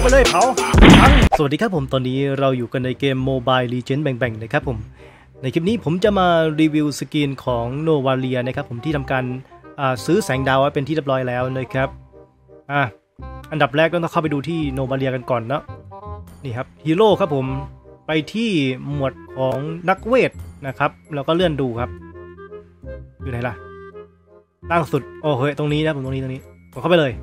ไปเลยเผาสวัสดีครับผมตอนนี้เราอยู่กันในเกม Mobile Legends แบ่งๆนะครับผมในคลิปนี้ผมจะมารีวิวสกินของโนวาเลียนะครับผมที่ทำการซื้อแสงดาวไว้เป็นที่เรียบร้อยแล้วนะครับอันดับแรกก็ต้องเข้าไปดูที่โนวาเลียกันก่อนเนาะนี่ครับฮีโร่ครับผมไปที่หมวดของนักเวทนะครับแล้วก็เลื่อนดูครับอยู่ไหนล่ะล่างสุดโอ้เฮ้ยตรงนี้นะผมตรงนี้ผมเข้าไปเลย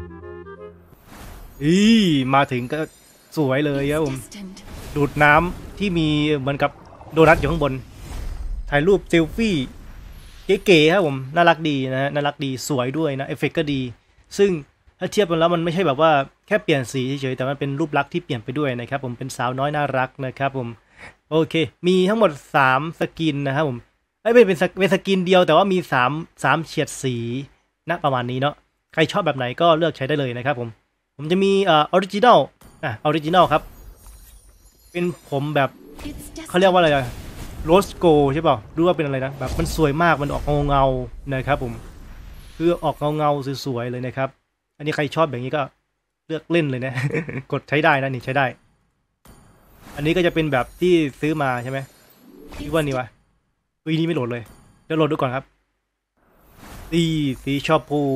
มาถึงก็สวยเลยครับผมดูดน้ำที่มีเหมือนกับโดนัทอยู่ข้างบนถ่ายรูปเซลฟี่เก๋ๆครับผมน่ารักดีนะน่ารักดีสวยด้วยนะเอฟเฟกต์ก็ดีซึ่งถ้าเทียบกันแล้วมันไม่ใช่แบบว่าแค่เปลี่ยนสีเฉยๆแต่มันเป็นรูปลักษณ์ที่เปลี่ยนไปด้วยนะครับผมเป็นสาวน้อยน่ารักนะครับผมโอเคมีทั้งหมด3สกินนะครับผมเป็นสกินเดียวแต่ว่ามี3เฉดสีนะประมาณนี้เนาะใครชอบแบบไหนก็เลือกใช้ได้เลยนะครับผมจะมีออริจินัลครับเป็นผมแบบเขาเรียกว่าอะไรโรสโกใช่ป่ะรู้ว่าเป็นอะไรนะแบบมันสวยมากมันออกเงานะครับผมคือออกเงาสวยๆเลยนะครับอันนี้ใครชอบแบบนี้ก็เลือกเล่นเลยนะ กดใช้ได้นะนี่ใช้ได้อันนี้ก็จะเป็นแบบที่ซื้อมาใช่ไหมที่ว่านี่วะตัวนี้ไม่โหลดเลยเดี๋ยวโหลดดูก่อนครับสีชอบพู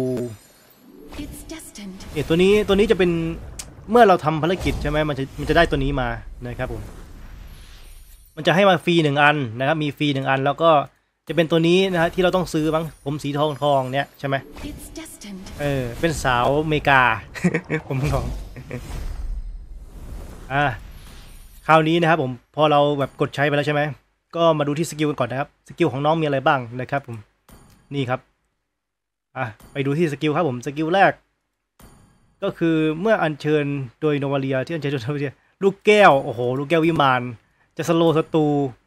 ตัวนี้จะเป็นเมื่อเราทำภารกิจใช่ไหมมันจะได้ตัวนี้มานะครับผมมันจะให้มาฟรี1 อันนะครับมีฟรี1 อันแล้วก็จะเป็นตัวนี้นะฮะที่เราต้องซื้อบ้างผมสีทองเนี่ยใช่ไหมเป็นสาวอเมริกา ผมทองคราวนี้นะครับผมพอเราแบบกดใช้ไปแล้วใช่ไหมก็มาดูที่สกิลกันก่อนนะครับสกิลของน้องมีอะไรบ้างนะครับผมนี่ครับไปดูที่สกิลครับผมสกิลแรกก็คือเมื่ออัญเชิญโดยโนวาเลียที่อัญเชิญโดยโนวาเลียลูกแก้วโอ้โหลูกแก้ววิมานจะสโลว์ศัตรู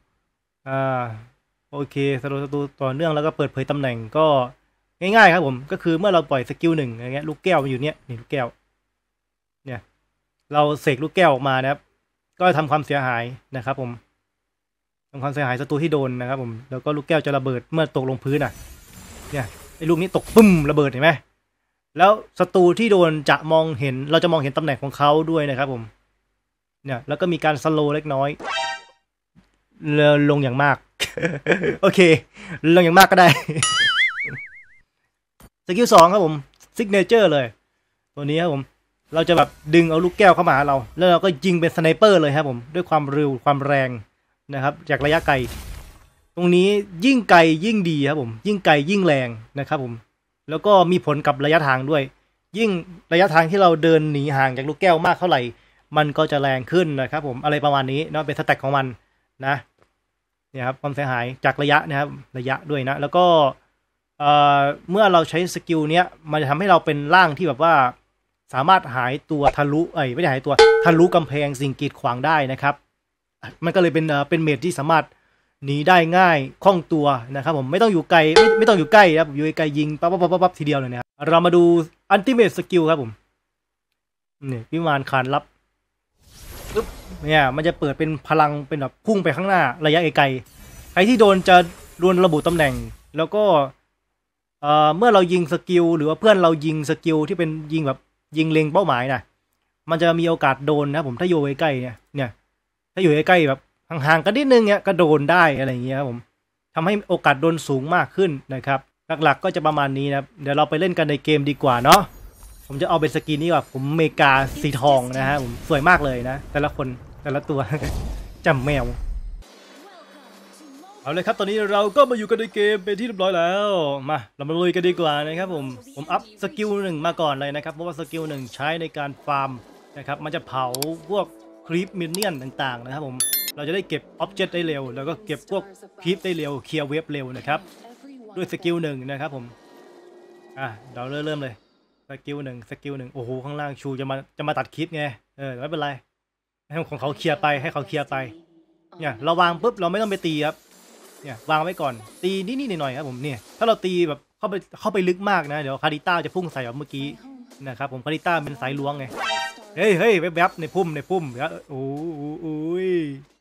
โอเคสโลว์ศัตรูต่อเนื่องแล้วก็เปิดเผยตำแหน่งก็ง่ายๆครับผมก็คือเมื่อเราปล่อยสกิล1อย่างเงี้ยลูกแก้วมันอยู่เนี้ยนี่ลูกแก้วเนี่ยเราเสกลูกแก้วออกมานะครับก็ทำความเสียหายนะครับผมทำความเสียหายศัตรูที่โดนนะครับผมแล้วก็ลูกแก้วจะระเบิดเมื่อตกลงพื้นเนี่ยไอ้ลูกนี้ตกปึ้มระเบิดเห็นไหมแล้วศัตรูที่โดนจะมองเห็นเราจะมองเห็นตำแหน่งของเขาด้วยนะครับผมเนี่ยแล้วก็มีการสโลว์เล็กน้อยลงอย่างมาก โอเคลงอย่างมากก็ได้ สกิล2ครับผมซิกเนเจอร์เลยตัวนี้ครับผมเราจะแบบดึงเอาลูกแก้วเข้ามาหาเราแล้วเราก็ยิงเป็นสไนเปอร์เลยครับผมด้วยความเร็วความแรงนะครับจากระยะไกลตรงนี้ยิ่งไกลยิ่งดีครับผมยิ่งไกลยิ่งแรงนะครับผมแล้วก็มีผลกับระยะทางด้วยยิ่งระยะทางที่เราเดินหนีห่างจากลูกแก้วมากเท่าไหร่มันก็จะแรงขึ้นนะครับผมอะไรประมาณนี้เนาะเป็นสแต็กของมันนะเนี่ยครับความเสียหายจากระยะนะครับระยะด้วยนะแล้วก็เมื่อเราใช้สกิลเนี้ยมันจะทำให้เราเป็นร่างที่แบบว่าสามารถหายตัวทะลุไม่ได้หายตัวทะลุกำแพงสิ่งกีดขวางได้นะครับมันก็เลยเป็นเมจที่สามารถหนีได้ง่ายคล่องตัวนะครับผมไม่ต้องอยู่ไกลไม่ต้องอยู่ใกล้ครับอยู่ไกลยิงปั๊บทีเดียวเลยนะครับเรามาดูอัลติเมทสกิลครับผมนี่วิมานคานลับเนี่ยมันจะเปิดเป็นพลังเป็นแบบพุ่งไปข้างหน้าระยะไกลใครที่โดนจะระบุตำแหน่งแล้วก็เมื่อเรายิงสกิลหรือว่าเพื่อนเรายิงสกิลที่เป็นยิงแบบยิงเล็งเป้าหมายนะมันจะมีโอกาสโดนนะผมถ้าอยู่ใกล้เนี่ยถ้าอยู่ใกล้แบบห่างๆกันนิดนึงเนี่ยก็โดนได้อะไรอย่างเงี้ยครับผมทำให้โอกาสโดนสูงมากขึ้นนะครับหลักๆก็จะประมาณนี้นะเดี๋ยวเราไปเล่นกันในเกมดีกว่าเนาะผมจะเอาเป็นสกินนี้ก่อนผมเมกาสีทองนะฮะผมสวยมากเลยนะแต่ละคนแต่ละตัว จำแมวเอาเลยครับตอนนี้เราก็มาอยู่กันในเกมเป็นที่เรียบร้อยแล้วมาเรามาลุยกันดีกว่านะครับผมอัพสกิล1มาก่อนเลยนะครับเพราะว่าสกิล1ใช้ในการฟาร์มนะครับมันจะเผาพวกครีปมินเนี่ยนต่างๆนะครับผมเราจะได้เก็บอ็อบเจกต์ได้เร็วแล้วก็เก็บพวกครีปได้เร็วเคลียร์เวฟเร็วนะครับด้วยสกิล1นะครับผมเราเริ่มเลยสกิล1โอ้โหข้างล่างชูจะมาตัดคลิปไงไม่เป็นไรให้ของเขาเคลียร์ไปให้เขาเคลียร์ไปเนี่ยเราวางปุ๊บเราไม่ต้องไปตีครับเนี่ยวางไว้ก่อนตีนิดๆหน่อยๆครับผมเนี่ยถ้าเราตีแบบเข้าไปลึกมากนะเดี๋ยวคาริต้าจะพุ่งใส่แบบเมื่อกี้นะครับผมคาริต้าเป็นสายล้วงไงเฮ้ยแวบๆในพุ่มโอ้ย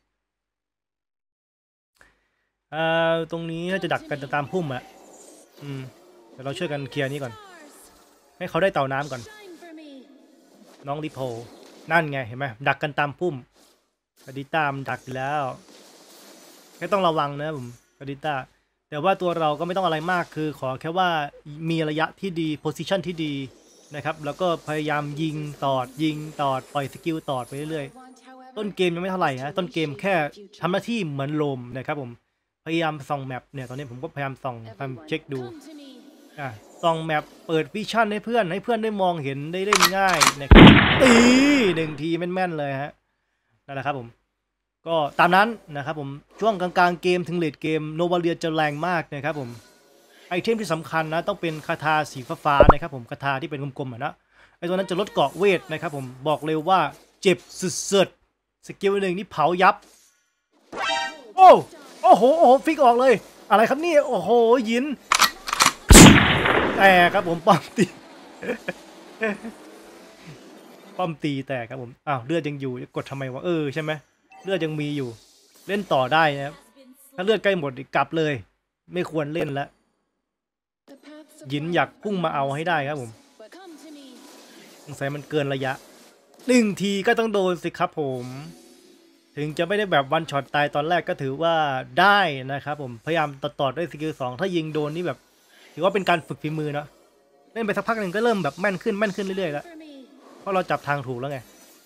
ตรงนี้น่าจะดักกันตามพุ่มเดี๋ยวเราช่วยกันเคลียร์นี้ก่อนให้เขาได้เต่าน้ำก่อนน้องริโพนั่นไงเห็นไหมดักกันตามพุ่มคาดิต้ามันดักแล้วแค่ต้องระวังนะผมคาดิต้าแต่ว่าตัวเราก็ไม่ต้องอะไรมากคือขอแค่ว่ามีระยะที่ดีโพซิชันที่ดีนะครับแล้วก็พยายามยิงตอดปล่อยสกิลตอดไปเรื่อยๆต้นเกมยังไม่เท่าไหร่ฮะต้นเกมแค่ทำหน้าที่เหมือนโลมนะครับผมพยายามส่องแมปเนี่ยตอนนี้ผมก็พยายามส่องเช็คดูส่องแมปเปิดวิชั่นให้เพื่อนได้มองเห็นได้เล่นง่ายนะครับตี1 ทีแม่นๆเลยฮะนั่นแหละครับผมก็ตามนั้นนะครับผมช่วงกลางๆเกมถึงเลดเกมโนวาเลียจะแรงมากนะครับผมไอเทมที่สำคัญนะต้องเป็นคาถาสีฟ้าๆนะครับผมคาถาที่เป็นกลมๆนะไอตัวนั้นจะลดเกราะเวทนะครับผมบอกเลยว่าเจ็บสุดๆสกิลหนึ่งนี่เผายับโอ้โหฟิกออกเลยอะไรครับนี่โอ้โหยินแต่ครับผมป้อมตีแต่ครับผมอ้าวเลือดยังอยู่กดทำไมวะใช่ไหมเลือดยังมีอยู่เล่นต่อได้นะครับถ้าเลือดใกล้หมดกลับเลยไม่ควรเล่นแล้วยินอยากพุ่งมาเอาให้ได้ครับผมสงสัยมันเกินระยะ1 ทีก็ต้องโดนสิครับผมถึงจะไม่ได้แบบวันช็อตตายตอนแรกก็ถือว่าได้นะครับผมพยายามต่อด้วยสกิล2ถ้ายิงโดนนี่แบบถือว่าเป็นการฝึกฝีมือเนาะเล่นไปสักพักหนึ่งก็เริ่มแบบแม่นขึ้นเรื่อยๆแล้วเพราะเราจับทางถูกแล้วไง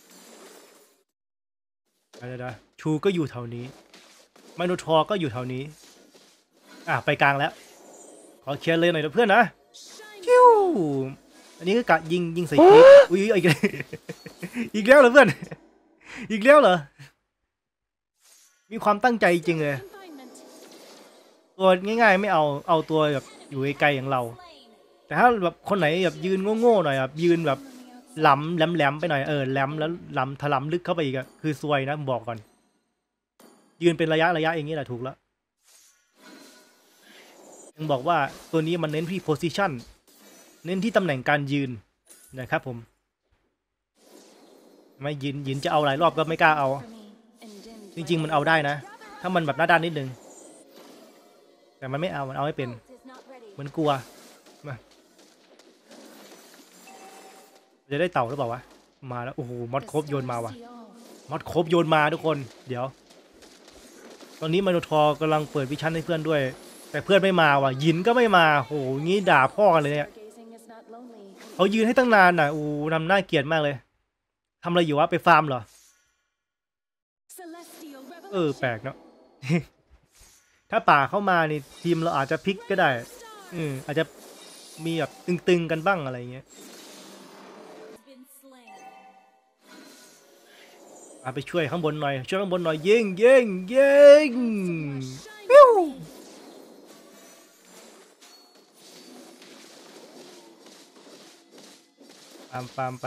ชูก็อยู่แถวนี้มโนทอก็อยู่แถวนี้ไปกลางแล้วขอเคลียร์เลยหน่อยนะเพื่อนนะคิวอันนี้ก็กะยิงใส่คลิปอุ้ยอีกแล้วเหรอเพื่อนอีกแล้วเหรอมีความตั้งใจจริงเลยตัวง่ายๆไม่เอาตัวแบบอยู่ไกลๆอย่างเราแต่ถ้าแบบคนไหนแบบยืนโง่ๆหน่อยแบบยืนแบบแหลมไปหน่อยแหลมแล้วถลำลึกเข้าไปอีกคือซวยนะผมบอกก่อนยืนเป็นระยะอย่างนี้แหละถูกแล้วยังบอกว่าตัวนี้มันเน้นที่ position เน้นที่ตำแหน่งการยืนนะครับผมไม่ยินจะเอาหลายรอบก็ไม่กล้าเอาจริงๆมันเอาได้นะถ้ามันแบบหน้าด้านนิดนึงแต่มันไม่เอามันเอาไม่เป็นมันกลัวมาจะได้เต่าหรือเปล่าวะมาแล้วโอ้โหมอดโคบโยนมาวะมอดโคบโยนมาทุกคนเดี๋ยวตอนนี้มโนทอกำลังเปิดวิชั่นให้เพื่อนด้วยแต่เพื่อนไม่มาว่ะยินก็ไม่มาโหงี้ด่าพ่อกันเลยเนี่ยเขายืนให้ตั้งนานน่ะทำน่าเกลียดมากเลยทำอะไรอยู่วะไปฟาร์มเหรอแปลกเนาะ ถ้าป่าเข้ามานี่ทีมเราอาจจะพลิกก็ได้อาจจะมีแบบตึงๆกันบ้างอะไรเงี้ยไปช่วยข้างบนหน่อยยิงปิ้วตามไป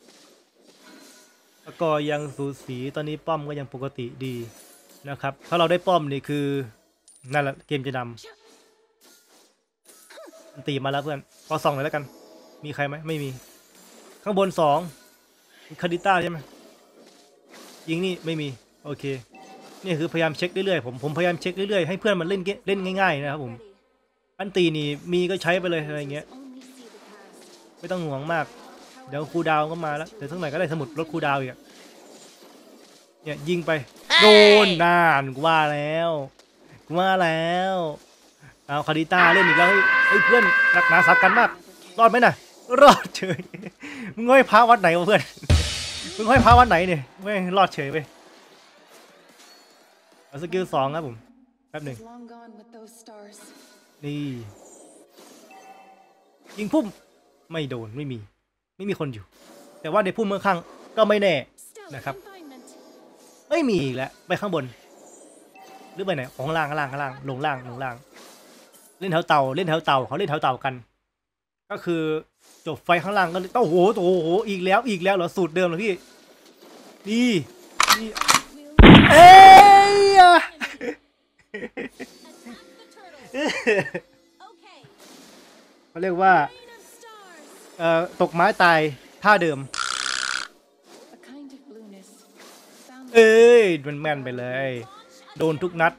แล้วก็ยังสูสีตอนนี้ป้อมก็ยังปกติดีนะครับถ้าเราได้ป้อมนี่คือนั่นแหละเกมจะนำตีมาแล้วเพื่อนพอส่องเลยแล้วกันมีใครไหมไม่มีข้างบน2คาดิต้าใช่ไหมยิงนี่ไม่มีโอเคนี่คือพยายามเช็คเรื่อยๆผมพยายามเช็คเรื่อยๆให้เพื่อนมันเล่นง่ายๆนะครับผมอันตีนี่มีก็ใช้ไปเลยอะไรเงี้ยไม่ต้องห่วงมากเดี๋ยวคูดาวก็มาแล้วเดี๋ยวทั้งไหนก็ได้สมุดลดคูดาวอีกเนี่ยยิงไปโดนนานกูว่าแล้วเอาคาดิต้าเล่นอีกแล้วเฮ้ยเพื่อนหนักหนาสากันมากรอดไหมน่ะรอดเฉยมึงห้อยพระวัดไหนวะเพื่อนมึงห้อยพระวัดไหนเนี่ยไม่รอดเฉยไปเอาสกิล2ครับผมแป๊บหนึ่งนี่ยิงพุ่มไม่โดนไม่มีคนอยู่แต่ว่าในพุ่มข้างๆก็ไม่แน่นะครับไม่มีอีกแล้วไปข้างบนหรือไปไหนของล่างลงล่างเล่นแถวเต่าเขาเล่นแถวเต่ากันก็คือจบไฟข้างล่างก็โอ้โหอีกแล้วเหรอสูตรเดิมเหรอพี่นี่เขาเรียกว่าตกไม้ตายท่าเดิมมันแม่นไปเลยโดนทุกนัด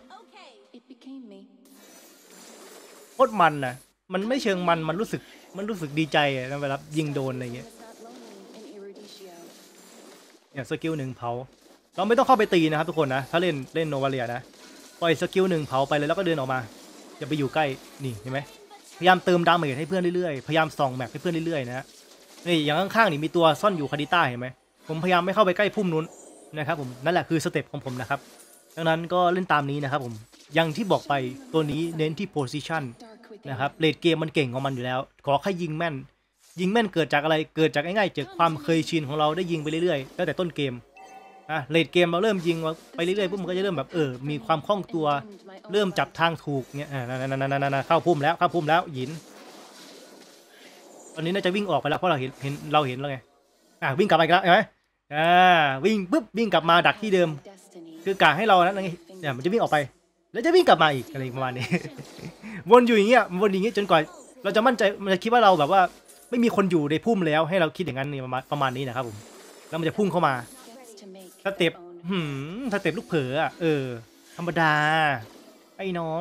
โคตรมันนะมันไม่เชิงมันรู้สึกดีใจนะเวลายิงโดนอะไรเงี้ยเนี่ยสกิลหนึ่งเผาเราไม่ต้องเข้าไปตีนะครับทุกคนนะถ้าเล่นโนวาเลียนะปล่อยสกิลหนึ่งเผาไปเลยแล้วก็เดินออกมาอย่าไปอยู่ใกล้นี่เห็นไหมพยายามเติมดาเมจให้เพื่อนเรื่อยๆพยายามส่องแมปให้เพื่อนเรื่อยๆนะนี่อย่างข้างๆนี่มีตัวซ่อนอยู่คาดิต้าเห็นไหมผมพยายามไม่เข้าไปใกล้พุ่มนู้นนะครับผมนั่นแหละคือสเต็ปของผมนะครับดังนั้นก็เล่นตามนี้นะครับผมอย่างที่บอกไปตัวนี้เน้นที่โพซิชันนะครับเลดเกมมันเก่งของมันอยู่แล้วขอแค่ยิงแม่นเกิดจากอะไรเกิดจากง่ายๆจากความเคยชินของเราได้ยิงไปเรื่อยๆตั้งแต่ต้นเกมเลดเกมเราเริ่มยิงไปเรื่อยๆปุ๊บมันก็จะเริ่มแบบมีความคล่องตัวเริ่มจับทางถูกเนี่ยนั่นเข้าพุ่มแล้วหยินตอนนี้น่าจะวิ่งออกไปแล้วเพราะเราเห็นแล้วไงวิ่งกลับไปแล้วเห็นไหมวิ่งปุ๊บวิ่งกลับมาดักที่เดิมคือกะให้เราเนี่ยมันจะวิ่งออกไปแล้วจะวิ่งกลับมาอีกอะไรประมาณนี้ วนอยู่อย่างเงี้ยจนกว่าเราจะมั่นใจมันจะคิดว่าเราแบบว่าไม่มีคนอยู่ในพุ่มแล้วให้เราคิดอย่างนั้นนี่ประมาณนี้นะครับผมแล้วมันจะพุ่งเข้ามาสเต็ปลูกเผลอธรรมดาไอ้น้อง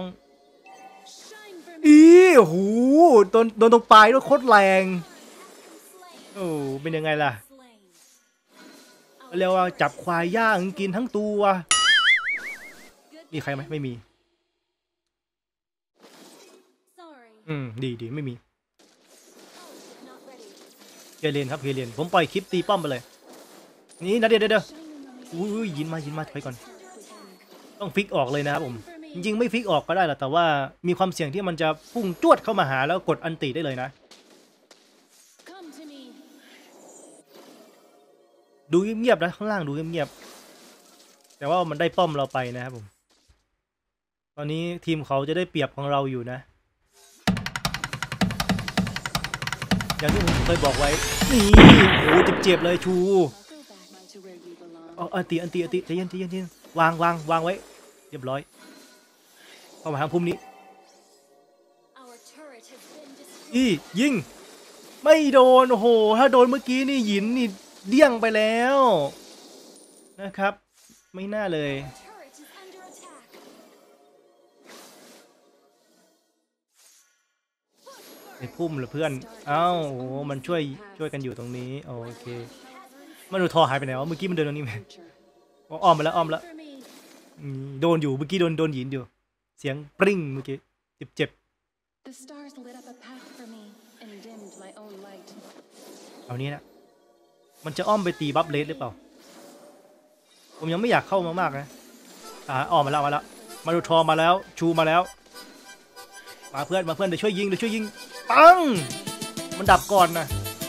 โอ้โหโดนตรงปลายด้วยโคตรแรงโอ้เป็นยังไงล่ะเรียกว่าจับควายย่างกินทั้งตัวมีใครไหมไม่มีดีไม่มีเคลียร์เลนครับเคลียร์เลนผมปล่อยคลิปตีป้อมไปเลยนี่นะเดี๋ยวยินมาถอยก่อนต้องฟิกออกเลยนะครับผมจริงๆไม่ฟิกออกก็ได้แหละแต่ว่ามีความเสี่ยงที่มันจะพุ่งจวดเข้ามาหาแล้วกดอันติได้เลยนะดูเงียบๆนะข้างล่างดูเงียบๆแต่ว่ามันได้ป้อมเราไปนะครับผมตอนนี้ทีมเขาจะได้เปรียบของเราอยู่นะอย่างที่ผมเคยบอกไว้นี่โอ้เจ็บเลยชูอันตีใจเย็นวางไว้เรียบร้อยเข้ามาทางพุ่มนี้ยิงไม่โดนโอ้โหถ้าโดนเมื่อกี้นี่หยินนี่เดี้ยงไปแล้วนะครับไม่น่าเลยไอ้พุ่มหรือเพื่อนโอ้มันช่วยกันอยู่ตรงนี้โอเคมันดูทอหายไปไหนวะเมื่อกี้มันเดินตรงนี้ไหมอ้อมไปแล้วโดนอยู่เมื่อกี้โดนหยินอยู่เสียงปริ้งเมื่อกี้เจ็บเอานี้นะมันจะอ้อมไปตีบัฟเลสหรือเปล่าผมยังไม่อยากเข้ามากๆนะอ้อมมาแล้วมาดูทอมาแล้วชูมาแล้วมาเพื่อนเดี๋ยวช่วยยิงปังมันดับก่อนนะ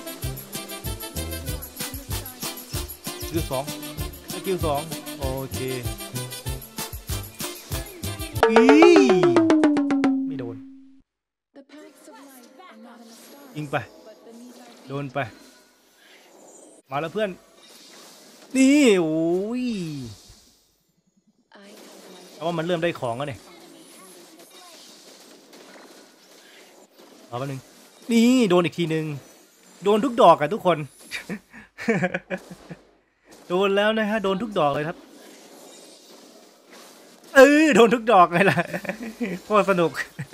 สกิลสองโอเคไม่โดนยิงไปโดนไปมาแล้วเพื่อนนี่โอ้ยเพราะว่ามันเริ่มได้ของแล้วเนี่ยเอาแป๊บนึงนี่โดนอีกทีนึงโดนทุกดอกอะทุกคน โดนแล้วนะฮะโดนทุกดอกเลยครับโดนทุกดอกเลยล่ะโคตรสนุก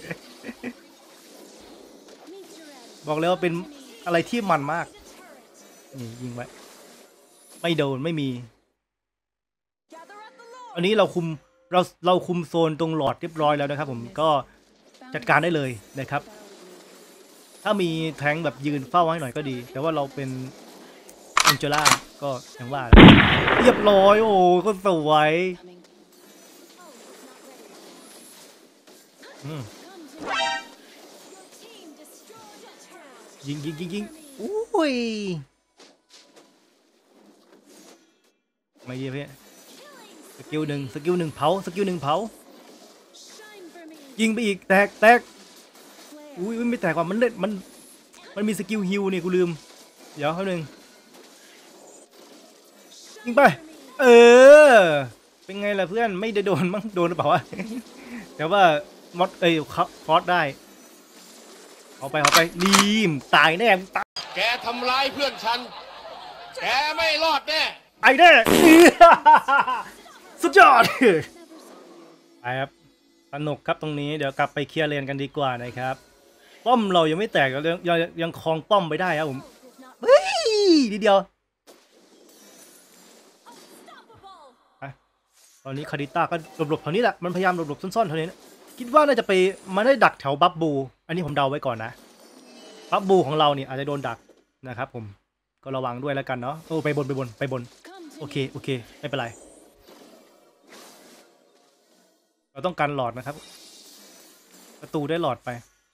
บอกเลยว่าเป็นอะไรที่มันมากนี่ยิงไว้ไม่โดนไม่มีอันนี้เราคุมโซนตรงหลอดเรียบร้อยแล้วนะครับผมก็จัดการได้เลยนะครับถ้ามีแทงแบบยืนเฝ้าให้หน่อยก็ดีแต่ว่าเราเป็นแองเจล่าก็อย่างว่าเรียบร้อยโอ้ก็สวยยิงอุ้ยไม่ดีเพื่อนสกิลหนึ่งเผายิงไปอีกแตกอุ้ยไม่แตกว่ามันเล่นมันมีสกิลฮิวนี่กูลืมเดี๋ยวเขาหนึ่งยิงไปเป็นไงล่ะเพื่อนไม่ได้โดนมั้งโดนหรือเปล่าวะ แต่ว่ามอดคอสได้เอาไปนี่ตายแน่แกทำร้ายเพื่อนฉันแกไม่รอดแน่ไอ้แน่ สุดยอดไปครับสนุกครับตรงนี้เดี๋ยวกลับไปเคลียร์เลนกันดีกว่านะครับป้อมเรายังไม่แตกยังครองป้อมไปได้ครับผมเฮ้ยทีเดียวตอนนี้คาริต้าก็หลบๆแถวนี้แหละมันพยายามหลบๆซ่อนๆแถวนี้คิดว่าน่าจะไปมันได้ดักแถวบับบูอันนี้ผมเดาไว้ก่อนนะบับบูของเราเนี่ยอาจจะโดนดักนะครับผมก็ระวังด้วยแล้วกันเนาะโอ้ไปบนโอเคไม่เป็นไรเราต้องการหลอดนะครับประตูได้หลอดไป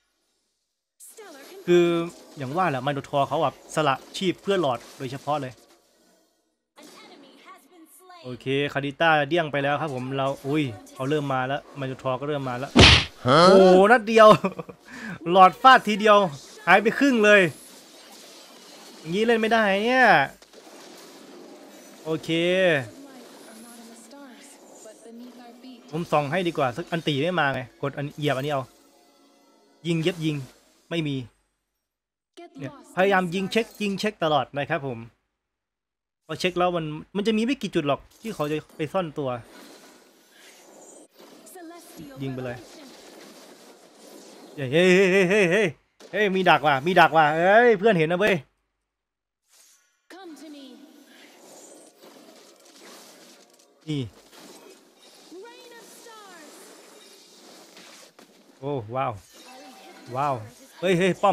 คืออย่างว่าแหละไมโนทอร์เขาแบบสละชีพเพื่อหลอดโดยเฉพาะเลยโอเคคาริต้าเดี้ยงไปแล้วครับผมเราอุ้ยเขาเริ่มมาแล้วไมโนทอร์ก็เริ่มมาแล้วโอ้นัดเดียวหลอดฟาดทีเดียวหายไปครึ่งเลยอย่างนี้เล่นไม่ได้เนี่ยโอเคผมส่องให้ดีกว่าสักอันตีไม่มาไงกดอันเหยียบอันนี้เอายิงเย็บยิงไม่มีเนี่ยพยายามยิงเช็คตลอดนะครับผมพอเช็คแล้วมันจะมีไม่กี่จุดหรอกที่เขาจะไปซ่อนตัวยิงไปเลยเฮ้ยมีดักว่ะเอ้ยเพื่อนเห็นนะเว้ยนี่โอ้ว้าวเฮ้ยป้อม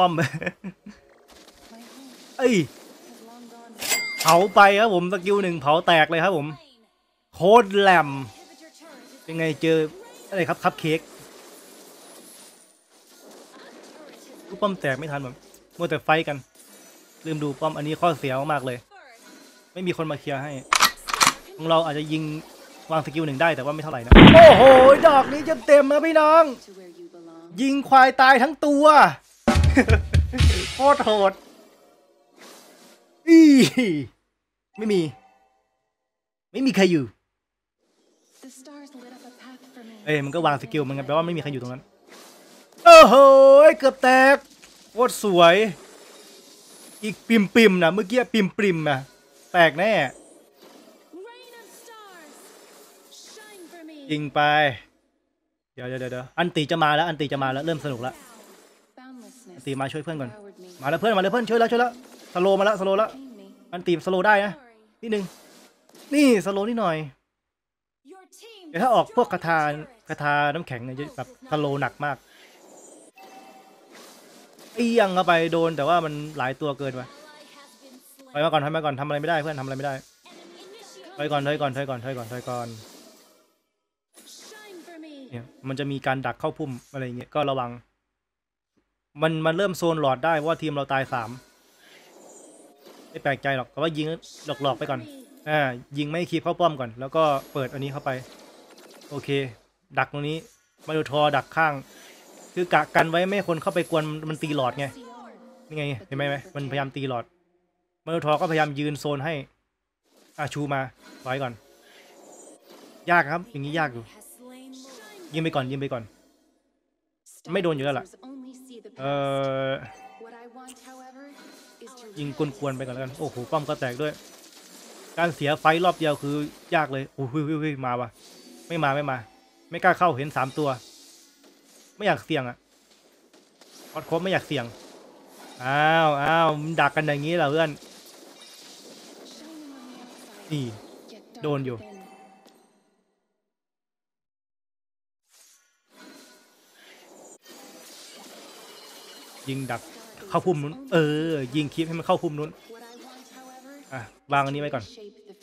เอ้ยเผาไปครับผมสกิล1เผาแตกเลยครับผมโคตรแหลมเป็นไงเจออะไรครับคัพเค้กลูกป้อมแตกไม่ทันแบบมัวแต่ไฟกันลืมดูป้อมอันนี้ข้อเสียมากเลยไม่มีคนมาเคลียร์ให้ของเราอาจจะยิงวางสกิล1ได้แต่ว่าไม่เท่าไหร่นะโอ้โหดอกนี้จะเต็มนะพี่น้องยิงควายตายทั้งตัวโคตรโหดไม่มีใครอยู่มันก็วางสกิลมันกันแปลว่าไม่มีใครอยู่ตรงนั้นโอ้โหเกือบแตกโคตรสวยอีกปิ่มนะเมื่อกี้ปิ่มนะแตกแน่ยิงไปเดี๋ยวอันตีจะมาแล้วเริ่มสนุกแล้วอันตีมาช่วยเพื่อนก่อนมาแล้วเพื่อนช่วยแล้วสโลมาแล้วอันตีสโลได้นะนิดนึงนี่สโลนิดหน่อยแต่ถ้าออกพวกคาถาน้ำแข็งเนี่ยจะแบบสโลหนักมากเอียงเข้าไปโดนแต่ว่ามันหลายตัวเกินไปมาก่อนทำอะไรไม่ได้เพื่อนทำอะไรไม่ได้ถอยก่อนเนี่ยมันจะมีการดักเข้าพุ่มอะไรเงี้ยก็ระวังมันเริ่มโซนหลอดได้เพราะว่าทีมเราตาย3ไม่แปลกใจหรอกแต่ว่ายิงหลอกไปก่อนยิงไม่คีบเข้าป้อมก่อนแล้วก็เปิดอันนี้เข้าไปโอเคดักตรงนี้มาดูทอดักข้างคือกะกันไว้ไม่คนเข้าไปกวนมันตีหลอดไงนี่ไงเห็นไหมมันพยายามตีหลอดมาดูทอก็พยายามยืนโซนให้ชูมาถอยก่อนยากครับอย่างนี้ยากอยู่ยิงไปก่อนไม่โดนอยู่แล้วล่ะยิงกวนๆไปก่อนแล้วกันโอ้โหป้อมก็แตกด้วยการเสียไฟรอบเดียวคือยากเลยโอ้ยมาว่ะไม่มาไม่กล้าเข้าเห็น3ตัวไม่อยากเสี่ยงอ่ะพอดครบไม่อยากเสี่ยงอ้าวมันดักกันอย่างนี้เหรอเพื่อนนี่โดนอยู่ยิงดักเข้าพุ่มนู้นยิงคลิปให้มันเข้าพุ่มนู้นวางอันนี้ไว้ก่อน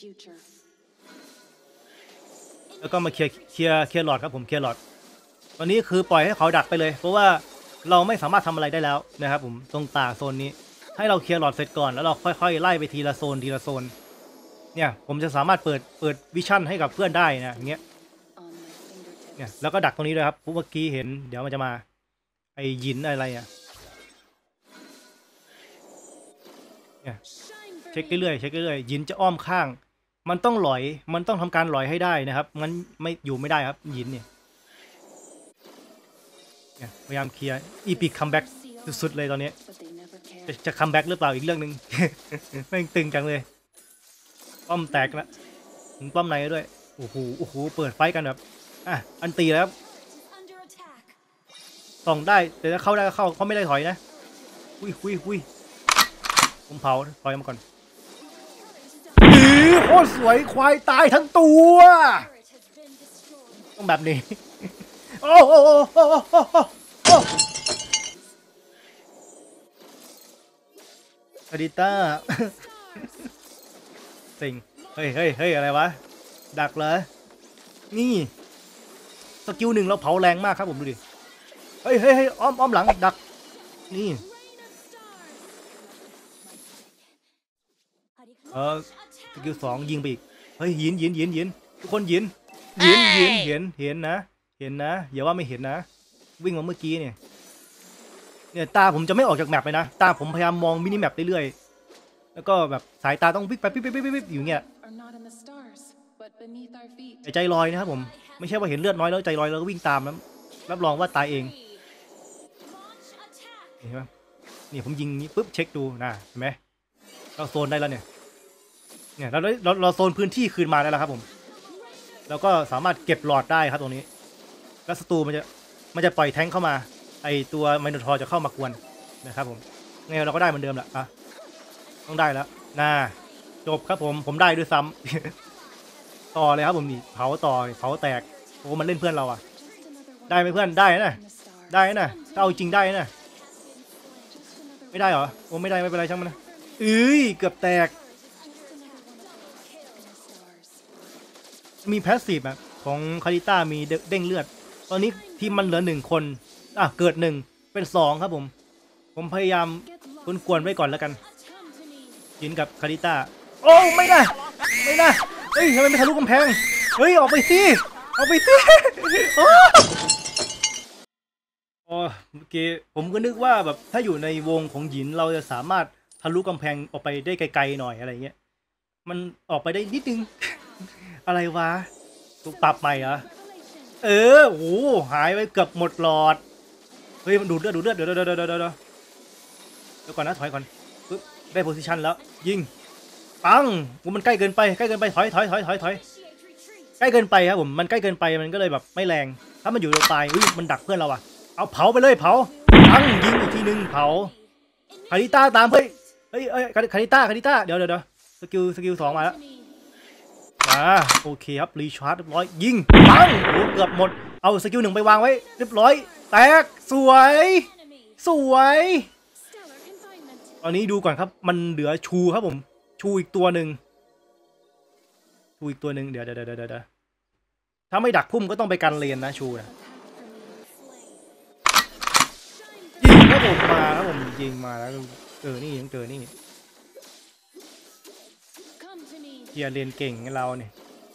แล้วก็มาเคลียร์หลอดครับผมเคลียร์หลอดตอนนี้คือปล่อยให้เขาดักไปเลยเพราะว่าเราไม่สามารถทำอะไรได้แล้วนะครับผมตรงโซนนี้ให้เราเคลียร์หลอดเสร็จก่อนแล้วเราค่อยๆไล่ไปทีละโซนเนี่ยผมจะสามารถเปิดวิชั่นให้กับเพื่อนได้นะอย่างเงี้ยเนี่ยแล้วก็ดักตรงนี้ด้วยครับเมื่อกี้เห็นเดี๋ยวมันจะมาไอ้ยินอะไรเนี่ยเช็คเรื่อยยินจะอ้อมข้างมันต้องทำการหลอยให้ได้นะครับงั้นไม่อยู่ไม่ได้ครับยินเนี่ยพยายามเคลียร์อีพิกคัมแบ็กสุดๆเลยตอนนี้จะคัมแบ็กหรือเปล่าอีกเรื่องนึง แม่งตึงจังเลยป้อมแตกแล้วถึงป้อมในด้วยโอ้โหเปิดไฟกันแบบอันตีแล้วส่องได้แต่ถ้าเข้าได้ก็เข้าเขาไม่ได้ถอยนะอุ้ยผมเผาถอยมาก่อนโคตรสวยควายตายทั้งตัวต้องแบบนี้โอ้โอ้โอ้โอ้โอ้โอ้คาริต้าสิงเฮ้ยเฮ้ยเฮ้ยอะไรวะดักเลยนี่สกิลหนึ่งเราเผาแรงมากครับผมดูดิเฮ้ยเฮ้ยเฮ้ยอ้อมหลังดักนี่สกิลสองยิงไปอีกเฮ้ยยินทุกคนยินเห็นนะอย่าว่าไม่เห็นนะวิ่งมาเมื่อกี้เนี่ยตาผมจะไม่ออกจากแมปเลยนะตาผมพยายามมองมินิแมปเรื่อยๆแล้วก็แบบสายตาต้องวิ่งไปปิ๊บอยู่เงี้ยใจลอยนะครับผมไม่ใช่ว่าเห็นเลือดน้อยแล้วใจลอยแล้วก็วิ่งตามแล้วรับรองว่าตายเองเห็นไหมนี่ผมยิงนี้ปุ๊บเช็คดูนะเห็นไหมเราโซนได้แล้วเนี่ยเราโซนพื้นที่คืนมาได้แล้วครับผมแล้วก็สามารถเก็บหลอดได้ครับตรงนี้แล้วศัตรูมันจะปล่อยแทงเข้ามาไอตัวไมโนทอร์จะเข้ามากวนนะครับผมไงเราก็ได้เหมือนเดิมแหละอ่ะต้องได้แล้วจบครับผมได้ด้วยซ้ำต่อเลยครับผมนี่เผาต่อเผาแตกโอ้มันเล่นเพื่อนเราอ่ะได้ไหมเพื่อนได้นะถ้าเอาจริงได้นะไม่ได้เหรอโอ้ไม่ได้ไม่เป็นไรช่างมันนะเกือบแตกมีแพสซีฟอ่ะของคาริต้ามีเด้งเลือดตอนนี้ทีมมันเหลือ1 คนเกิด1เป็น2ครับผมพยายามกวนไว้ก่อนแล้วกันยินกับคาริต้าโอ้ไม่ได้เฮ้ยทำไมไม่ทะลุกำแพงเฮ้ยออกไปสิโอ้เมื่อกี้ผมก็นึกว่าแบบถ้าอยู่ในวงของหยินเราจะสามารถทะลุกำแพงออกไปได้ไกลๆหน่อยอะไรเงี้ยมันออกไปได้นิดนึง อะไรวะถูกปรับใหม่เหรอโอ้หายไปเกือบหมดหลอดเฮ้ยมันดูดเลือดเดี๋ยวก่อนนะถอยก่อนปึ๊บได้โพซิชันแล้วยิงปังมันใกล้เกินไปถอยใกล้เกินไปครับผมมันใกล้เกินไปมันก็เลยแบบไม่แรงถ้ามันอยู่ตรงปลายมันดักเพื่อนเราอะเอาเผาไปเลยเผาปังยิงอีกทีนึงเผาคาริต้าตามเฮ้ยคาริต้าเดี๋ยวสกิล2มาแล้วโอเคครับรีชาร์จเรียบร้อยยิงปังโอ้เกือบหมดเอาสกิล1ไปวางไว้เรียบร้อยแตกสวยตอนนี้ดูก่อนครับมันเหลือชูครับผมชูอีกตัวหนึ่งเดี๋ยวถ้าไม่ดักพุ่มก็ต้องไปกันเลนนะชูนะยิงครับผมยิงมาแล้วนี่ยังนี่เฮียเลนเก่งเราเนี่ย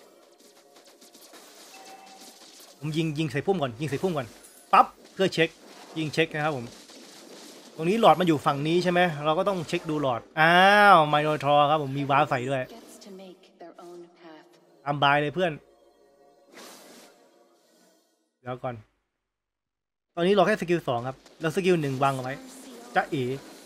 ผมยิงใส่พุ่มก่อนปั๊บเพื่อเช็คยิงเช็คนะครับผมตรงนี้หลอดมันอยู่ฝั่งนี้ใช่ไหมเราก็ต้องเช็คดูหลอดไมโนทอร์ครับผมมีวาร์ปใส่ด้วยอัมบายเลยเพื่อนเดี๋ยวก่อนตอนนี้เราแค่สกิล2ครับแล้วสกิล1วางเอาไว้จ๊ะเอ๋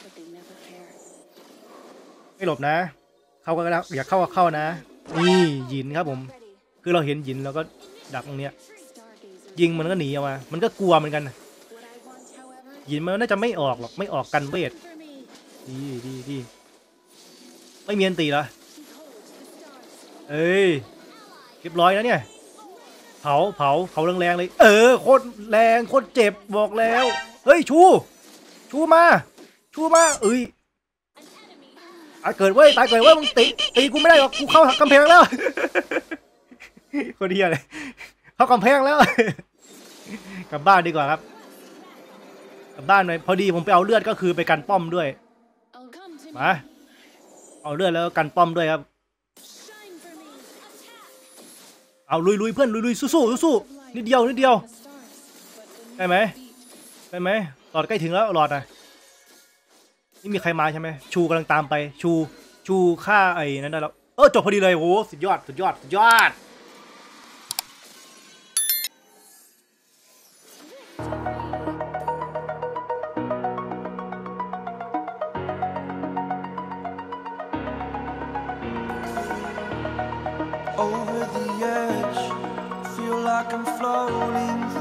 ไม่หลบนะเข้าก็แล้วอยากเข้านะนี่หยินครับผมคือเราเห็นหยินแล้วก็ดักตรงเนี้ยยิงมันก็หนีออกมามันก็กลัวเหมือนกันหยินมันน่าจะไม่ออกหรอกไม่ออกกันเวทดีไม่มีอันตีเหรอเรียบร้อยแล้วเนี่ยเผาแรงๆเลยโคตรแรงโคตรเจ็บบอกแล้วเฮ้ยชูมาเกิดเว้ยตายเกิดเว้ยมึงตีกูไม่ได้หรอกกูเข้ากำแพงแล้วคนเดียเลยเข้ากำแพงแล้วกลับบ้านดีกว่าครับกลับบ้านหน่อยพอดีผมไปเอาเลือดก็คือไปกันป้อมด้วยมาเอาเลือดแล้วกันป้อมด้วยครับเอาลุยเพื่อนลุยสู้นิดเดียวได้ไหมหลอดใกล้ถึงแล้วหลอดนี่มีใครมาใช่ไหมชูกำลังตามไปชูฆ่าไอ้นั้นได้แล้วจบพอดีเลยโอ้สุดยอด Over the edge, feel like I'm floating